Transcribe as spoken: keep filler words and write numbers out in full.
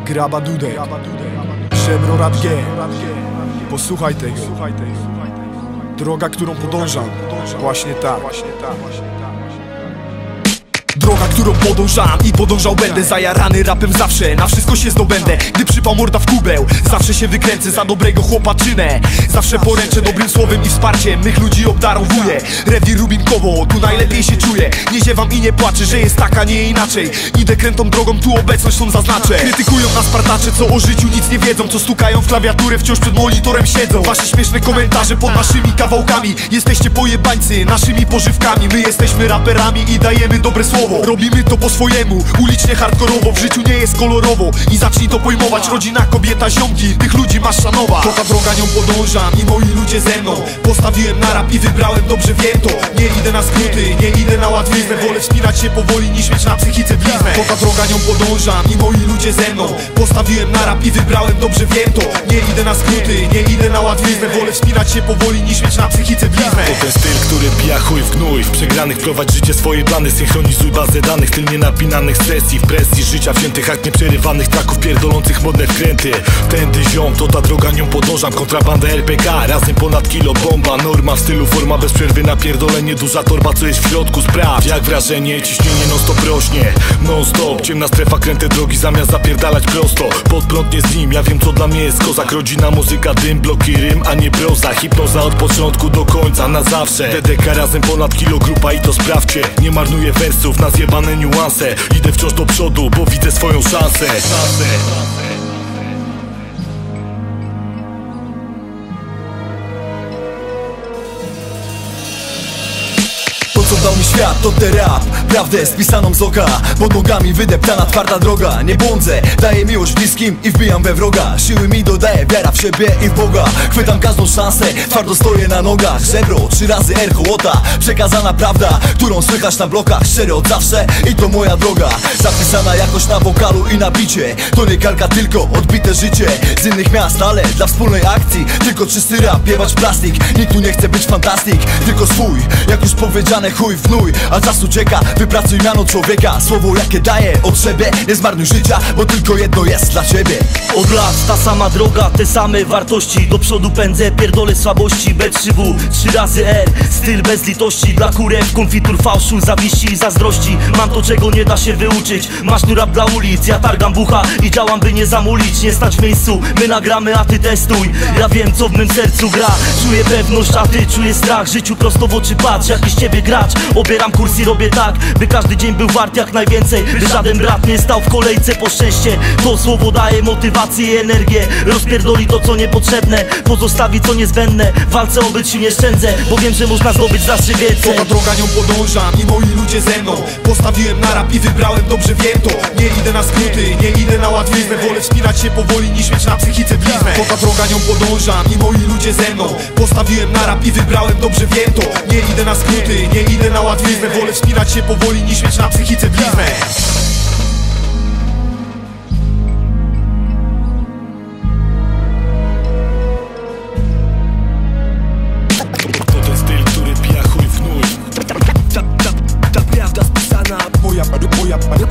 Graba Dudek, Żebro Rap G. Posłuchaj tego. Droga, którą podążam, właśnie tak. Droga, którą podążam i podążał będę. Zajarany rapem zawsze, na wszystko się zdobędę. Gdy przypał morda w kubeł, zawsze się wykręcę za dobrego chłopaczynę. Zawsze poręczę dobrym słowem i wsparciem, mych ludzi obdarowuję. Rewir Rubinkowo, tu najlepiej się czuję. Nie ziewam i nie płaczę, że jest tak, a nie inaczej. Idę krętą drogą, tu obecność tą zaznaczę. Krytykują nas partacze, co o życiu nic nie wiedzą, co stukają w klawiaturę, wciąż przed monitorem siedzą. Wasze śmieszne komentarze pod naszymi kawałkami. Jesteście pojebańcy, naszymi pożywkami. My jesteśmy raperami i dajemy dobre słowo. Robimy to po swojemu, ulicznie, hardkorowo. W życiu nie jest kolorowo i zacznij to pojmować. Rodzina, kobieta, ziomki, tych ludzi masz szanować. To ta droga, nią podążam i moi ludzie ze mną. Postawiłem na rap i wybrałem, dobrze wiem to. Nie idę na skróty, nie idę na łatwiznę. Wolę wspinać się powoli niż mieć na psychice bliznę. To ta droga, nią podążam i moi ludzie ze mną. Postawiłem na rap i wybrałem, dobrze wiem to. Nie idę na skróty, nie idę na łatwiznę. Wolę wspinać się powoli niż mieć na psychice bliznę. To ten styl, który pija chuj w gnój. W przegranych prowadź życie, swoje plany. Synchronizuj bazę danych, styl nienapinanych sesji. W presji życia wziętych, jak nieprzerywanych traków pierdolących modne wkręty. Tędy ziom, to ta droga, nią podążam. Kontrabanda R P K, razem ponad kilo bomba. Norma w stylu, forma bez przerwy, napierdolenie. Duża torba, co jest w środku, sprawdź jak wrażenie. Ciśnienie non stop rośnie, non stop. Ciemna strefa, kręte drogi, zamiast zapierdalać prosto. Pod prąd nie z nim, ja wiem co dla mnie jest kozak. Rodzina, muzyka, dym, bloki, rym, a nie proza. Hipnoza od początku do końca, na zawsze. D D K razem ponad kilo, grupa i to sprawdźcie. Nie marnuję wersów na zjebane niuanse. Idę wciąż do przodu, bo widzę swoją szansę. Co dał mi świat, to ten rap. Prawdę spisaną z oka. Pod nogami wydeptana twarda droga. Nie błądzę, daję miłość bliskim i wbijam we wroga. Siły mi dodaje wiara w siebie i w Boga. Chwytam każdą szansę, twardo stoję na nogach. Żebro, trzy razy R hołota. Przekazana prawda, którą słychać na blokach. Szczery od zawsze i to moja droga. Zapisana jakoś na wokalu i na bicie. To nie kalka, tylko odbite życie z innych miast, ale dla wspólnej akcji. Tylko czysty rap, jebać plastik. Nikt tu nie chce być fantastik, tylko swój. Jak już powiedziane, chuj w gnój, a czas ucieka. Wypracuj miano człowieka. Słowo jakie daję od siebie. Nie zmarnuj życia, bo tylko jedno jest dla ciebie. Od lat ta sama droga, te same wartości. Do przodu pędzę, pierdolę słabości. B trzy W, trzy razy R, styl bez litości. Dla kurew, konfitur fałszu, zawiści i zazdrości. Mam to, czego nie da się wyuczyć. Masz tu rap dla ulic, ja targam bucha i działam, by nie zamulić. Nie stać w miejscu, my nagramy, a ty testuj. Ja wiem, co w mym sercu gra. Czuję pewność, a ty czujesz strach. Życiu prosto w oczy patrz, jakiś ciebie gracz. Obieram kurs i robię tak, by każdy dzień był wart jak najwięcej. By żaden brat nie stał w kolejce po szczęście. To słowo daje motywację i energię. Rozpierdoli to, co niepotrzebne, pozostawi co niezbędne. W walce o byciu nie szczędzę, bo wiem, że można zdobyć zawsze więcej. To ta droga, nią podążam i moi ludzie ze mną. Postawiłem na rap i wybrałem, dobrze wiem to. Nie idę na skróty, nie idę na łatwiznę. Wolę wspinać się powoli niż mieć na psychice bliznę. To ta droga, nią podążam i moi ludzie ze mną. Postawiłem na rap i wybrałem, dobrze wiem to. Nie idę na skróty, nie idę na łatwiznę. Wolę wspinać się powoli niż mieć na psychice bliznę. To ten styl, który pija chuj w gnój. Ta, ta, ta prawda spisana. Moja, moja, moja